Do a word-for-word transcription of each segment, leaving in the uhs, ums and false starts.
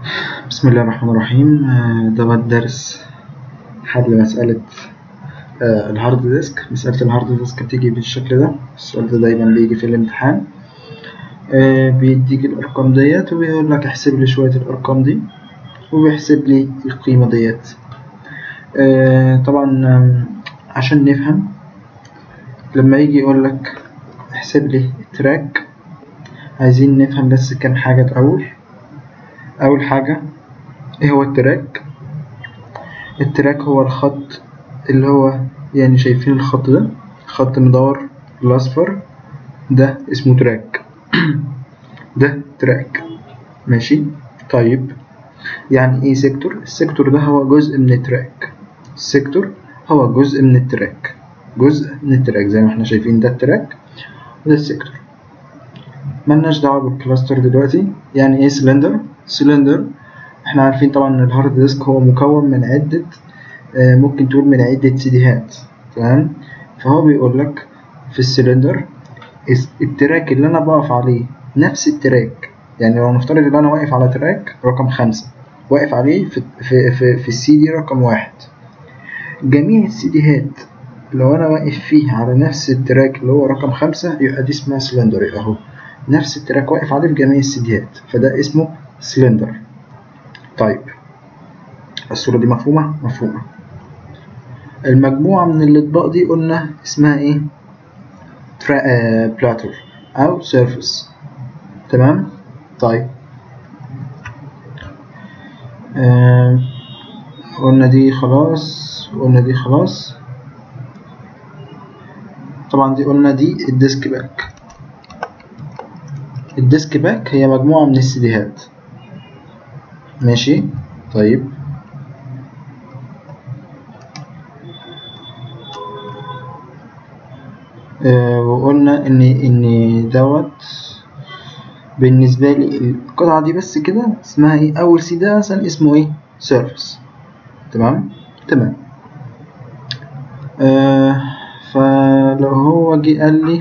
بسم الله الرحمن الرحيم. آه، ده درس حل مسألة آه، الهارد ديسك. مسألة الهارد ديسك بتيجي بالشكل ده. السؤال ده دايما بيجي في الامتحان. آه، بيديك الأرقام ديت وبيقول لك احسب لي شوية الأرقام دي وبيحسب لي القيمة ديت. آه، طبعا آم، عشان نفهم لما يجي يقول لك احسب لي التراك، عايزين نفهم بس كام حاجة الأول. أول حاجة، ايه هو التراك؟ التراك هو الخط اللي هو يعني شايفين الخط ده، خط مدور الأصفر ده اسمه تراك. ده تراك، ماشي. طيب يعني ايه سيكتور؟ السيكتور ده هو جزء من التراك. السيكتور هو جزء من التراك، جزء من التراك زي ما احنا شايفين. ده التراك وده السيكتور. ملناش دعوة بالكلاستر دلوقتي. يعني ايه سلندر؟ سلندر احنا عارفين طبعا ان الهارد ديسك هو مكون من عدة آه، ممكن تقول من عدة سيديهات، تمام. فهو بيقول لك في السلندر التراك اللي انا بقف عليه نفس التراك. يعني لو نفترض ان انا واقف على تراك رقم خمسة، واقف عليه في في في, في السي دي رقم واحد، جميع السيديهات لو انا واقف فيه على نفس التراك اللي هو رقم خمسة يبقى دي اسمها سلندر. يبقى اهو نفس التراك واقف عليه في جميع السيديهات، فده اسمه سلندر. طيب الصورة دي مفهومة؟ مفهومة. المجموعة من الأطباق دي قلنا اسمها ايه؟ آه بلاتر أو سيرفيس، تمام. طيب آه قلنا دي خلاص، قلنا دي خلاص. طبعا دي قلنا دي الديسك باك. الديسك باك هي مجموعة من السيديهات، ماشي. طيب آه وقلنا ان ان دوت بالنسبة لي القطعة دي بس كده اسمها ايه؟ اول سي ده مثلا اسمه ايه؟ سيرفيس، تمام تمام. آه فلو هو جه قال لي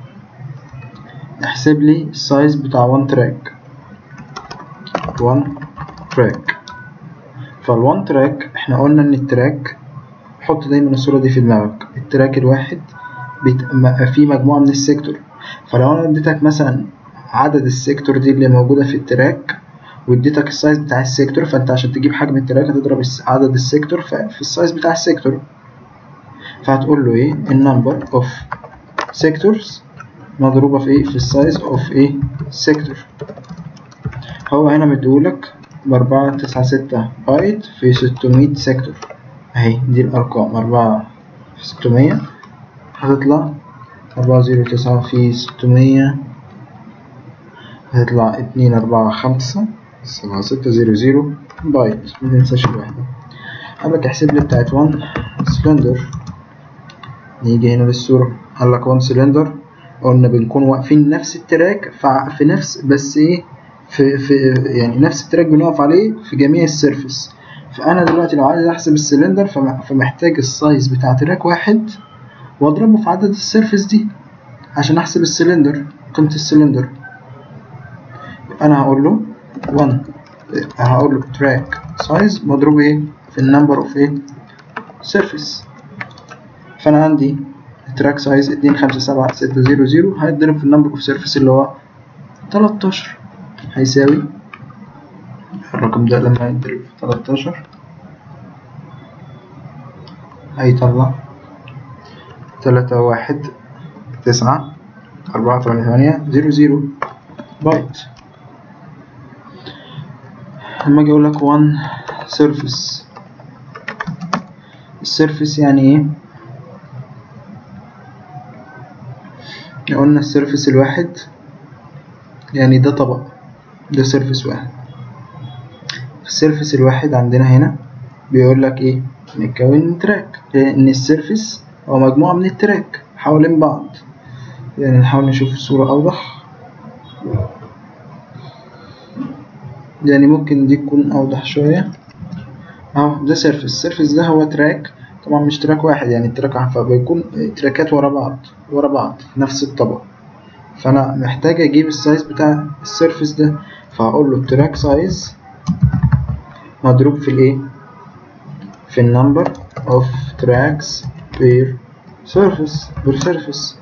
احسب لي السايز بتاع وان تراك. وان تراك، فالوان تراك احنا قلنا ان التراك، حط دايما الصورة دي في دماغك، التراك الواحد بيت... فيه مجموعة من السيكتور. فلو انا اديتك مثلا عدد السيكتور دي اللي موجودة في التراك واديتك السايز بتاع السيكتور، فانت عشان تجيب حجم التراك هتضرب عدد السيكتور في السايز بتاع السيكتور. فهتقول له ايه؟ النمبر اوف سيكتورز مضروبة في ايه؟ في السايز اوف ايه؟ سيكتور. هو هنا مديهولك بأربعة تسعة ستة بايت في ستمية سيكتور اهي. دي الأرقام أربعة في ستمية هتطلع أربعة زيرو تسعة في ستمية هتطلع اتنين أربعة خمسة سبعة ستة زيرو زيرو بايت. متنساش الوحدة. قالك احسب لي بتاعت وان سلندر. نيجي هنا للصورة، قالك وان سلندر قلنا بنكون واقفين نفس التراك في نفس بس ايه في, في يعني نفس التراك بنقف عليه في جميع السيرفس. فانا دلوقتي لو عايز احسب السلندر فمحتاج السايز بتاع تراك واحد واضربه في عدد السيرفس دي عشان احسب السلندر، قيمة السلندر. انا هقول له واحد، هقول له تراك سايز مضروب ايه في النمبر اوف ايه؟ سيرفس. فانا عندي التراك سايز اتنين خمسة سبعة ستة زيرو زيرو هيتضرب في النمبر اوف سيرفس اللي هو تلاتاشر، هيساوي الرقم ده لما يتضرب في تلاتاشر هيطلع تلاتة واحد تسعة أربعة تمانية تمانية زيرو زيرو بايت. لما اجي اقول لك وان سيرفيس، السيرفيس يعني ايه؟ قلنا السيرفيس الواحد يعني ده طبق، ده سيرفيس واحد. السيرفيس الواحد عندنا هنا بيقول لك ايه؟ متكون من تراك، لان السيرفيس هو مجموعة من التراك حوالين بعض. يعني نحاول نشوف الصورة اوضح، يعني ممكن دي تكون اوضح شوية. اهو ده سيرفيس. السيرفيس ده هو تراك، طبعا مش تراك واحد يعني التراك واحد، فبيكون تراكات ورا بعض ورا بعض في نفس الطبق. فانا محتاج اجيب السايز بتاع السيرفيس ده، فهقول له التراك سايز مضروب في الايه؟ في النمبر اوف تراكس بير سيرفيس بير سيرفيس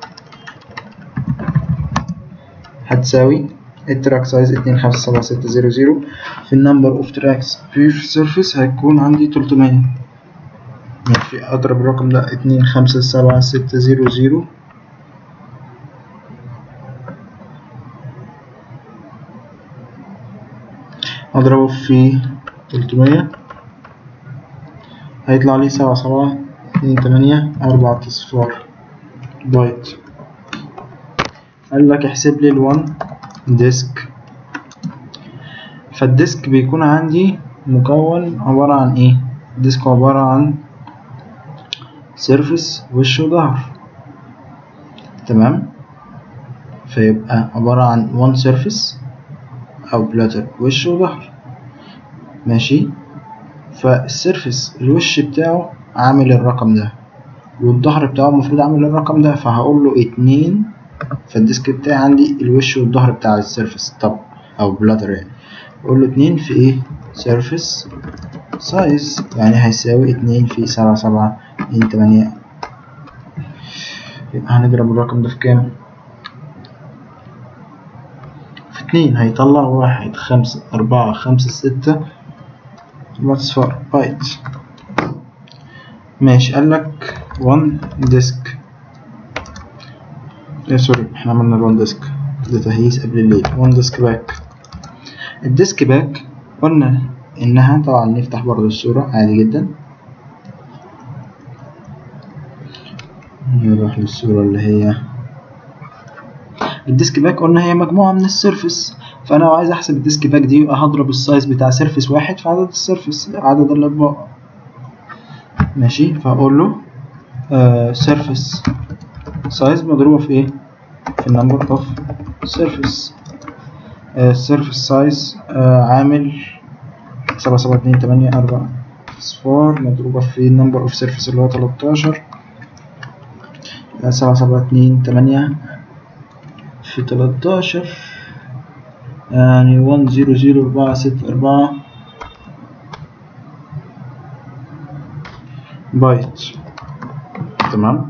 هتساوي التراك سايز اتنين خمسة سبعة ستة زيرو زيرو في النمبر اوف تراكس بير سيرفيس هيكون عندي تلتمية. ماشي، اضرب الرقم ده اتنين خمسة سبعة ستة زيرو زيرو اضربه في تلتمية هيطلع لي سبعة سبعة اتنين تمانية أربعة أصفار بايت. قال لك احسب لي الون ديسك. فالديسك بيكون عندي مكون عبارة عن ايه؟ الديسك عبارة عن سيرفيس وش وظهر، تمام؟ فيبقى عبارة عن one surface أو بلاتر وش وظهر. ماشي، فالسيرفيس الوش بتاعه عامل الرقم ده والظهر بتاعه المفروض عامل الرقم ده، فهقول له اتنين. فالديسك بتاعي عندي الوش والظهر بتاع السيرفيس طب أو بلاتر، يعني أقول له اتنين في ايه؟ سيرفيس سايز، يعني هيساوي اتنين في سبعة سبعة اتنين تمانية. يبقى هنضرب الرقم ده في كام؟ في اتنين، هيطلع واحد خمسة أربعة خمسة ستة أربعة أصفار بايت. ماشي، قالك one ديسك يا سوري احنا عملنا الون ديسك ده تهييس قبل الليل. one ديسك باك. الديسك باك قلنا انها طبعا نفتح برضو الصورة عادي جدا، نروح للصورة اللي هي الديسك باك. قلنا هي مجموعة من السيرفيس، فانا لو عايز احسب الديسك باك دي يبقى هضرب السايز بتاع سيرفيس واحد في عدد السيرفيس عدد الاطباق. ماشي، فاقول له سيرفيس سايز مضروبة في ايه؟ في النمبر اوف سيرفيس. السيرفيس سايز عامل سبعة سبعة اتنين تمانية أربعة أصفار مضروبة في النمبر اوف سيرفيس اللي هو تلاتاشر. سبعة سبعة اتنين تمانية في تلاتاشر يعني واحد صفر صفر أربعة ستة أربعة بايت. تمام.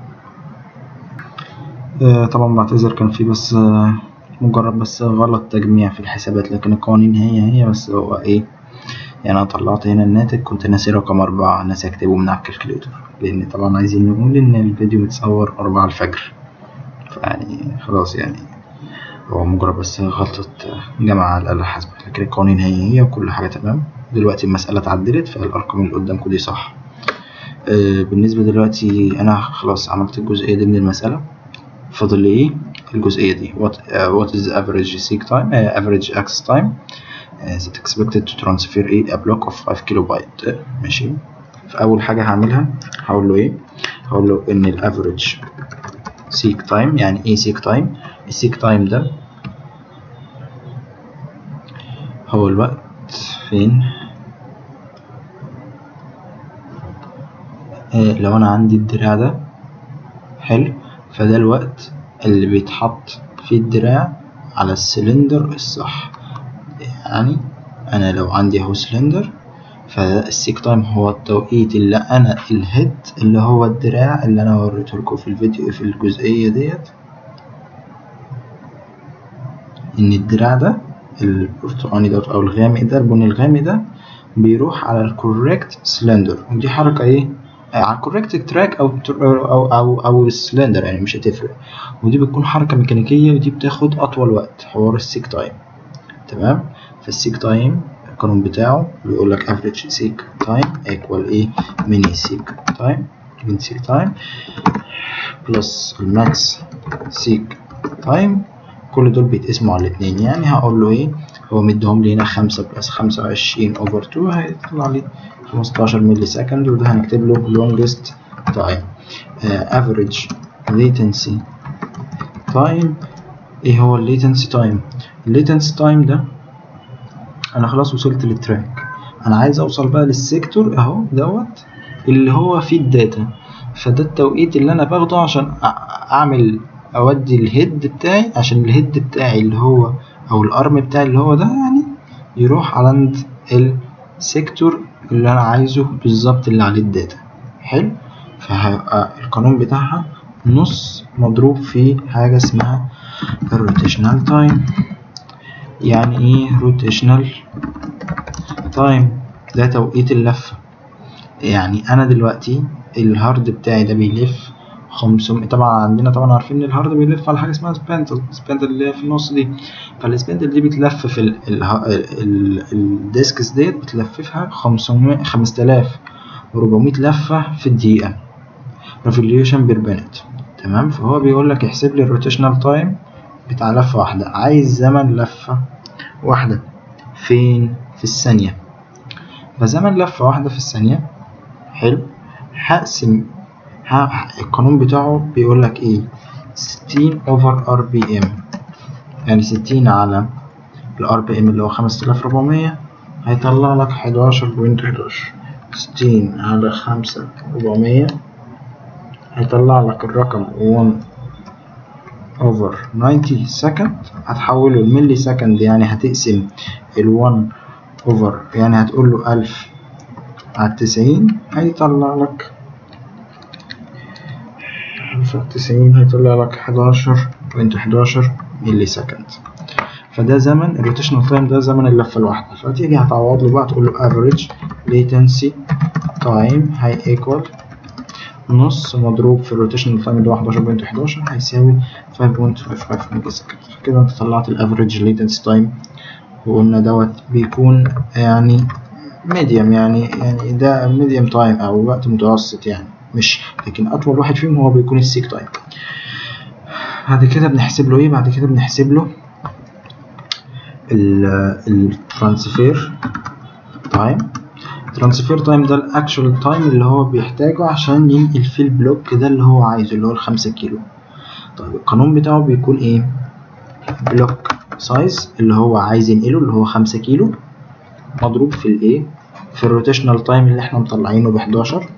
آه طبعا بعتذر كان في بس آه مجرد بس غلط تجميع في الحسابات، لكن القوانين هي هي بس هو ايه يعني. انا طلعت هنا الناتج كنت ناسي رقم أربعة، ناسي اكتبه من على الكالكوليتر، لان طبعا عايزين نقول ان الفيديو متصور أربعة الفجر، فيعني خلاص يعني هو مجرد بس غلطة جمع على الآلة الحاسبة، لكن القوانين هي هي وكل حاجة تمام. دلوقتي المسألة اتعدلت فالأرقام اللي قدامكم دي صح. آه بالنسبة دلوقتي أنا خلاص عملت الجزئية دي من المسألة، فاضل لي إيه الجزئية دي what, uh, what is the average seek time uh, average access time uh, that expected to transfer a, a block of five kilobyte. ماشي، فأول حاجة هعملها هقول له إيه؟ هقول له إن ال average seek time. يعني إيه seek time؟ ال seek time ده هو الوقت فين آه لو أنا عندي الدراع ده حلو، فده الوقت اللي بيتحط في الدراع على السلندر الصح. يعني انا لو عندي اهو سلندر، فالسيك تايم هو التوقيت اللي انا الهيد اللي هو الدراع اللي انا وريته لكم في الفيديو في الجزئيه ديت، ان الدراع ده البرتقاني ده او الغامق ده البني الغامق ده بيروح على الكوريكت سلندر، ودي حركه ايه على الكوريكت تراك او او او او السلندر يعني مش هتفرق، ودي بتكون حركه ميكانيكيه ودي بتاخد اطول وقت حوار السيك تايم. تمام. فالسيك تايم القانون بتاعه بيقول لك average seek time equal ايه mini seek time mini seek time plus max seek time. كل دول بيتقسموا على الاثنين، يعني هقول له ايه هو مديهم لي هنا خمسة بلس خمسة وعشرين over two هيطلع لي خمستاشر ملي سكند، وده هنكتب له longest time. uh, average latency time. ايه هو latency time؟ latency time ده انا خلاص وصلت للتراك، انا عايز اوصل بقى للسيكتور اهو دوت اللي هو فيه الداتا، فده التوقيت اللي انا باخده عشان اعمل اودي الهيد بتاعي، عشان الهيد بتاعي اللي هو او الارم بتاعي اللي هو ده يعني يروح على عند السيكتور اللي انا عايزه بالظبط اللي عليه الداتا. حلو. فهيبقى القانون بتاعها نص مضروب في حاجة اسمها الروتيشنال تايم. يعني ايه روتيشنال تايم؟ ده توقيت اللفة. يعني انا دلوقتي الهارد بتاعي ده بيلف خمسمية، طبعا عندنا طبعا عارفين ان الهارد بيلف على حاجه اسمها سباندل، السباندل اللي هي في النص دي. فالسباندل دي بتلف في ال ال ال الديسكس ديت بتلففها خمسمية خمسة آلاف وأربعمية لفه في الدقيقه ريفوليوشن بير مينيت. تمام. فهو بيقول لك احسب لي الروتيشنال تايم بتاع لفه واحده. عايز زمن لفه واحده فين؟ في الثانيه. فزمن لفه واحده في الثانيه. حلو. هقسم القانون بتاعه بيقول لك ايه؟ ستين اوفر ار بي ام، يعني ستين على الار بي ام اللي هو خمسة آلاف وأربعمية هيطلع لك حداشر بوينت حداشر. ستين على خمسة آلاف وأربعمية هيطلع لك الرقم واحد اوفر تسعين سكند. هتحوله الملي سكند، يعني هتقسم ال واحد اوفر، يعني هتقول له ألف على تسعين هيطلع لك تسعين هيطلع لك حداشر بوينت حداشر ملي سكند. فده زمن الروتيشنال تايم، ده زمن اللفة الواحدة. فتيجي هتعوض له بقى تقول له average latency time هي equal نص مضروب في الروتيشنال تايم اللي هو حداشر بوينت حداشر هيساوي خمسة بوينت خمسة خمسة ملي سكند. فكده انت طلعت الافريج latency time، وقلنا دوت بيكون يعني ميديوم، يعني يعني ده ميديوم تايم او وقت متوسط يعني، مش لكن اطول واحد فيهم هو بيكون السيك تايم. بعد كده بنحسب له ايه؟ بعد كده بنحسب له الترانسفير تايم. الترانسفير تايم ده الاكشوال تايم اللي هو بيحتاجه عشان ينقل فيه البلوك ده اللي هو عايزه اللي هو الخمسة كيلو. طيب القانون بتاعه بيكون ايه؟ بلوك سايز اللي هو عايز ينقله اللي هو خمسة كيلو مضروب في الايه؟ في الروتيشنال تايم اللي احنا مطلعينه ب حداشر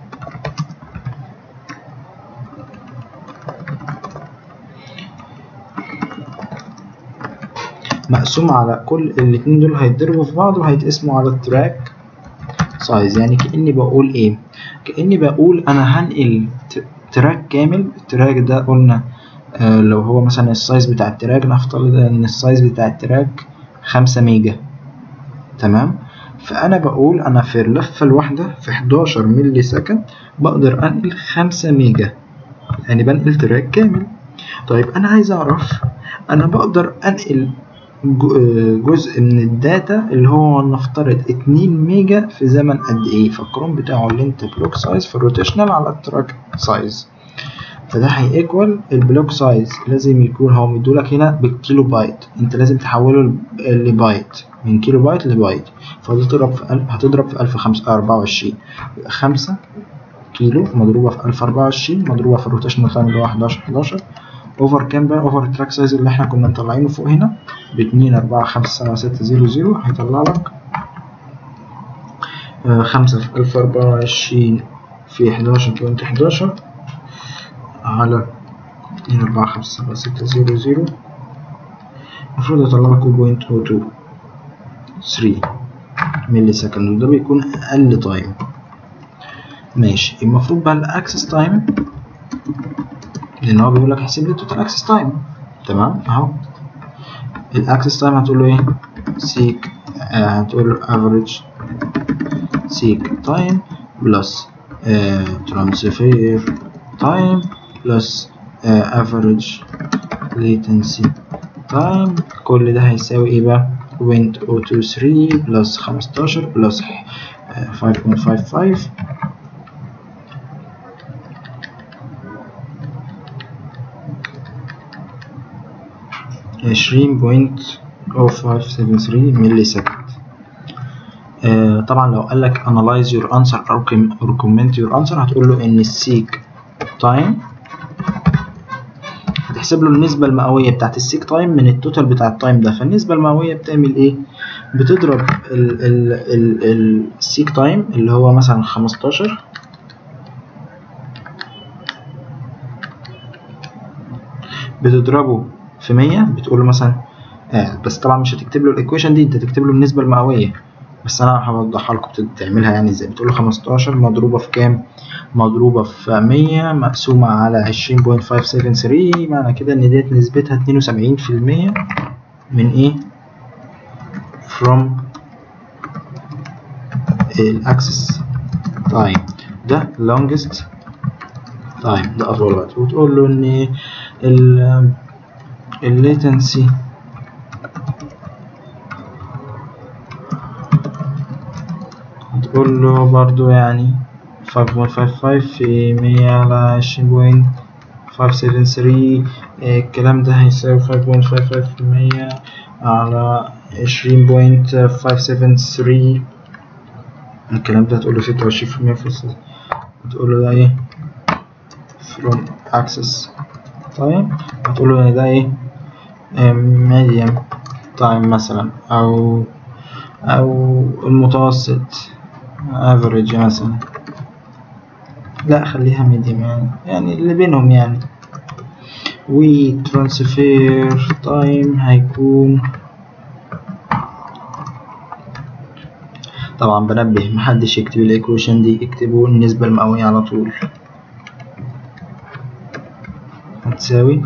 مقسوم على كل الاتنين دول هيتضربوا في بعض وهيتقسموا على التراك سايز. يعني كأني بقول ايه؟ كأني بقول انا هنقل تراك كامل. التراك ده قلنا آه لو هو مثلا السايز بتاع التراك، نفترض ان السايز بتاع التراك خمسة ميجا. تمام. فانا بقول انا في اللفة الواحدة في حداشر ملي سكند بقدر انقل خمسة ميجا، يعني بنقل تراك كامل. طيب انا عايز اعرف انا بقدر انقل جزء من الداتا اللي هو نفترض اتنين ميجا في زمن قد ايه. فالقانون بتاعه اللي انت بلوك سايز في الروتيشنال على التراك سايز. فده هيكوال البلوك سايز لازم يكون هو مدولك هنا بالكيلو بايت، انت لازم تحوله لبايت من كيلو بايت لبايت. فهتضرب في ألف، هتضرب في ألف وأربعة وعشرين، يبقى خمسة كيلو مضروبة في ألف وأربعة وعشرين مضروبة في الروتيشنال تايم اللي هو حداشر حداشر اوفر كام بقى؟ اوفر التراك سايز اللي احنا كنا مطلعينه فوق هنا باتنين أربعة خمسة سبعة ستة زيرو زيرو هيطلع لك آه خمسة في ألف وأربعة وعشرين في حداشر بوينت حداشر على اتنين أربعة خمسة سبعة ستة زيرو زيرو المفروض يطلع لك بوينت أو تو ثري ملي سكند، وده بيكون أقل تايم. ماشي. المفروض بقى الأكسس تايم، لأن هو بيقول لك احسب لي التوتال أكسس تايم. تمام. أهو الأكسس تايم هتقول له إيه؟ سيك آه هتقول له average سيك تايم بلس ترانسفير تايم بلس average latency تايم. كل ده هيساوي إيه بقى؟ بوينت أو تو ثري بلس خمستاشر بلس خمسة بوينت خمسة خمسة عشرين بوينت أو خمسة سبعة ثري ملي سكند. آه طبعا لو قال لك analyze your answer or comment your answer هتقول له ان السيك تايم هتحسب له النسبة المئوية بتاعت السيك تايم من التوتال بتاع التايم ده. فالنسبة المئوية بتعمل ايه؟ بتضرب ال ال ال السيك تايم اللي هو مثلا خمستاشر بتضربه في مية، بتقول له مثلا آه بس طبعا مش هتكتب له الايكويشن دي، انت تكتب له النسبه المئويه، بس انا هوضحها لكم تعملها يعني ازاي. بتقول له خمستاشر مضروبه في كام؟ مضروبه في مية مقسومه على عشرين فاصلة خمسة سبعة تلاتة، معنى كده ان ديت نسبتها اتنين وسبعين في المية من ايه؟ from الاكسس تايم، ده longest time، ده اطول وقت. وتقول له ان ال الليتنسي تقول له برضو يعني خمسة فاصلة خمسة خمسة في مية على عشرين فاصلة خمسة سبعة تلاتة، الكلام ده هيساوي خمسة فاصلة خمسة خمسة في مية على عشرين فاصلة خمسة سبعة تلاتة، الكلام ده هتقول له ستة وعشرين في المية فاصل، هتقول له ده ايه؟ from access time، هتقول له ده ايه؟ medium time مثلا، او او المتوسط average مثلا، لا خليها medium يعني يعني اللي بينهم يعني. و transfer time هيكون، طبعا بنبه محدش يكتب الايكويشن دي، اكتبوا النسبة المئوية على طول، هتساوي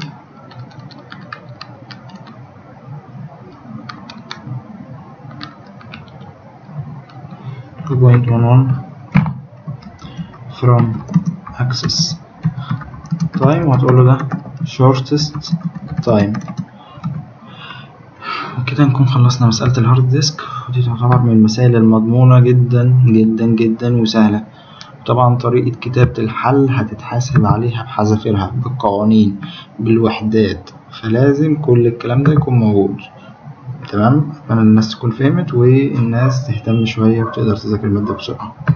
two point one one from access time، وهتقول له ده shortest time. وكده نكون خلصنا مسألة الهارد ديسك، ودي تعتبر من المسائل المضمونة جدا جدا جدا وسهلة. طبعا طريقة كتابة الحل هتتحاسب عليها بحذافيرها، بالقوانين، بالوحدات، فلازم كل الكلام ده يكون موجود. تمام؟ أتمنى الناس تكون فهمت، والناس تهتم شوية وتقدر تذاكر المادة بسرعة.